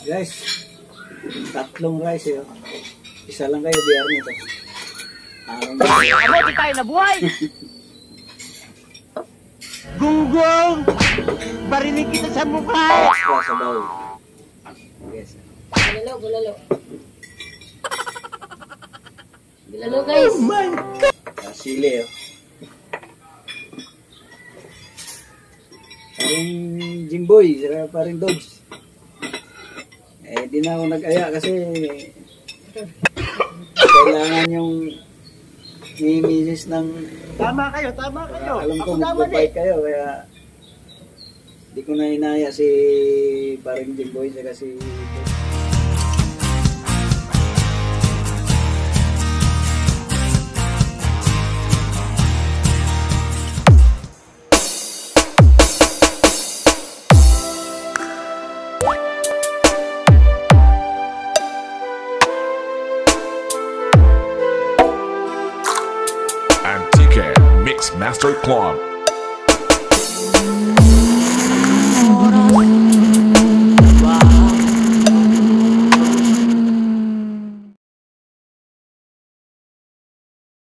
Guys, tatlong rice yun. Isa lang kayo, biar nito. Amo, di tayo nabuhay! Gunggong! Barinig kita sa mukha! Extra sa bowl. Yes. Bulalo. Bulalo guys. Oh my God! Sili oh. Paring Jimboy, paring Dogs. Di na ako nag-aya kasi kailangan yung mimisis ng Tama kayo! alam ko Ako tama magbabay kayo kaya di ko na inaya si paring Jimboy kasi Mix Master Club.